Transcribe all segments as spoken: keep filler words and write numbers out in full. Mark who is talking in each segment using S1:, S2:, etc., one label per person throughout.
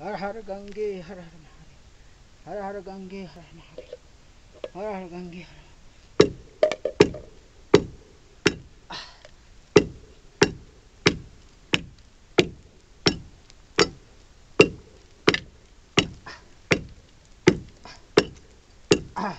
S1: हर हर गंगे हर हर महादेव, हर हर गंगे हर हर महादेव, हर हर गंगे हर हर।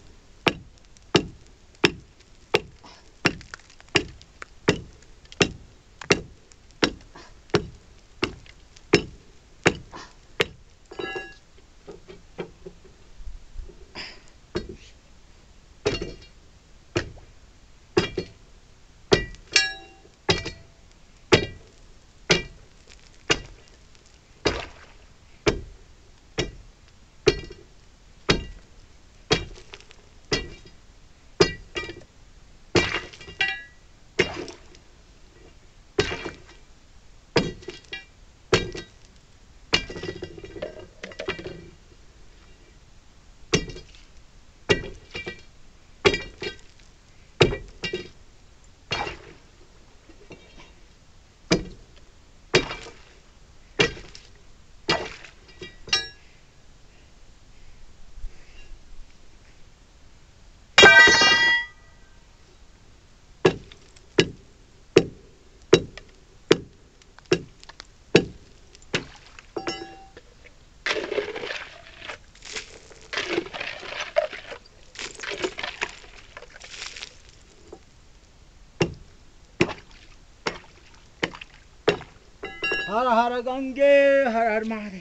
S1: हर हर गंगे हर हर महादेव।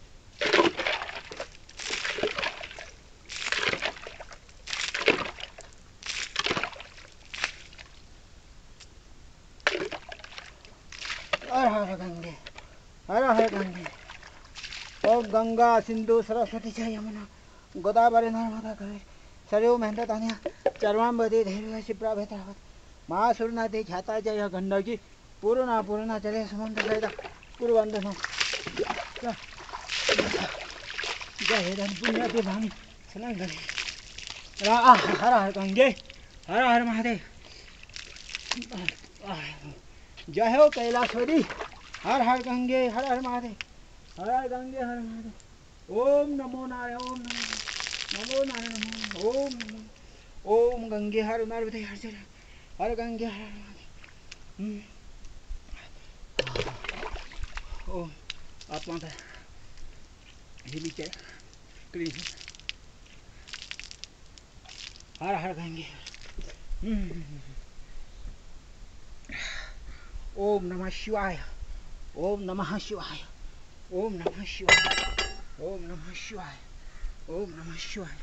S1: हर हर गंगे हर हर गंगे। ओम गंगा सिंधु सरस्वती च यमुना गोदावरी नर्मदा कावेरी सरयू महेंद्र तानिया चर्वाम्बदी धैर्य शिप्रा भेत्रावत महासुर नदी ख्याता जय गंडकी पूर्णा पूर्णा चले समुद्र सहित पूर्वंदन जय धन पुण्य के भानी स्नान करे। हर हर गंगे हर हर महादेव। जय हो कैलाशवरी। हर हर गंगे हर हर महादेव, हर हर गंगे हर महादेव। ओम नमो नारायण, ओम नमो नारायण, ओम नमो। ओम गंगे हर नर्मदे हर जल, हर गंगे हर महादेव। ओम आत्मा का हिली के क्लीन। हर हर गंगे। ओम नमः शिवाय, ओम नमः शिवाय, ओम नमः शिवाय, ओम नमः शिवाय, ओम नमः शिवाय।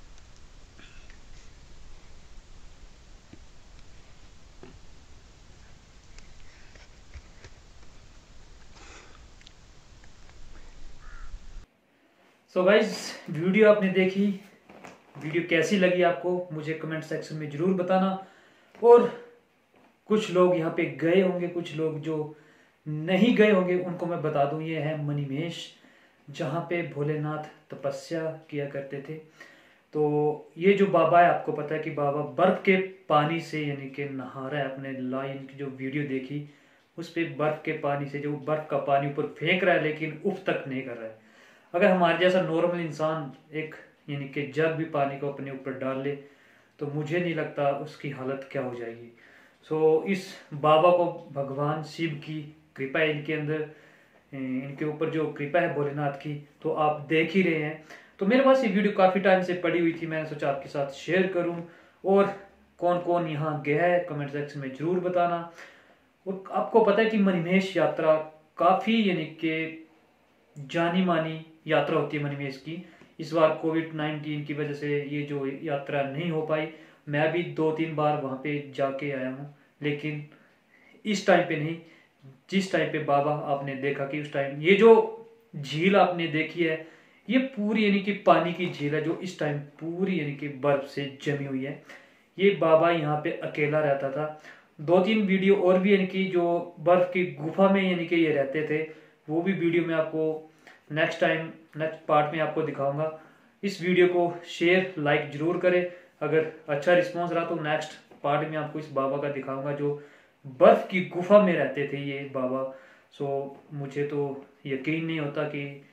S2: सो गाइज वीडियो आपने देखी, वीडियो कैसी लगी आपको मुझे कमेंट सेक्शन में ज़रूर बताना। और कुछ लोग यहाँ पे गए होंगे, कुछ लोग जो नहीं गए होंगे उनको मैं बता दूं, ये है मणिमहेश, जहाँ पे भोलेनाथ तपस्या किया करते थे। तो ये जो बाबा है, आपको पता है कि बाबा बर्फ के पानी से यानी कि नहा रहा है। अपने लाइन की जो वीडियो देखी उस पर बर्फ के पानी से, जो बर्फ का पानी ऊपर फेंक रहा है लेकिन उफ तक नहीं कर रहा है। अगर हमारे जैसा नॉर्मल इंसान एक यानी कि जग भी पानी को अपने ऊपर डाल ले तो मुझे नहीं लगता उसकी हालत क्या हो जाएगी। सो इस बाबा को भगवान शिव की कृपा है, इनके अंदर, इनके ऊपर जो कृपा है भोलेनाथ की, तो आप देख ही रहे हैं। तो मेरे पास ये वीडियो काफ़ी टाइम से पड़ी हुई थी, मैंने सोचा आपके साथ शेयर करूं। और कौन कौन यहाँ गया है कमेंट सेक्शन में ज़रूर बताना। और आपको पता है कि मणिमहेश यात्रा काफ़ी यानी कि जानी मानी यात्रा होती है मणिमहेश की। इस बार कोविड नाइन्टीन की वजह से ये जो यात्रा नहीं हो पाई। मैं भी दो तीन बार वहाँ पे जाके आया हूँ, लेकिन इस टाइम पे नहीं। जिस टाइम पे बाबा आपने देखा कि उस टाइम ये जो झील आपने देखी है, ये पूरी यानी कि पानी की झील है जो इस टाइम पूरी यानी कि बर्फ से जमी हुई है। ये बाबा यहाँ पे अकेला रहता था। दो तीन वीडियो और भी यानी कि जो बर्फ की गुफा में यानी कि ये रहते थे, वो भी वीडियो में आपको नेक्स्ट टाइम नेक्स्ट पार्ट में आपको दिखाऊंगा। इस वीडियो को शेयर लाइक जरूर करें। अगर अच्छा रिस्पांस रहा तो नेक्स्ट पार्ट में आपको इस बाबा का दिखाऊंगा जो बर्फ की गुफा में रहते थे ये बाबा। सो मुझे तो यकीन नहीं होता कि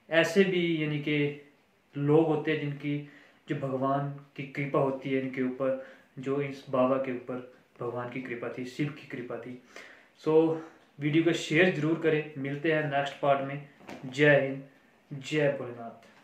S2: ऐसे भी यानी कि लोग होते हैं जिनकी जो भगवान की कृपा होती है इनके ऊपर, जो इस बाबा के ऊपर भगवान की कृपा थी, शिव की कृपा थी। सो वीडियो को शेयर जरूर करें। मिलते हैं नेक्स्ट पार्ट में। जय हिंद, जय भोलेनाथ।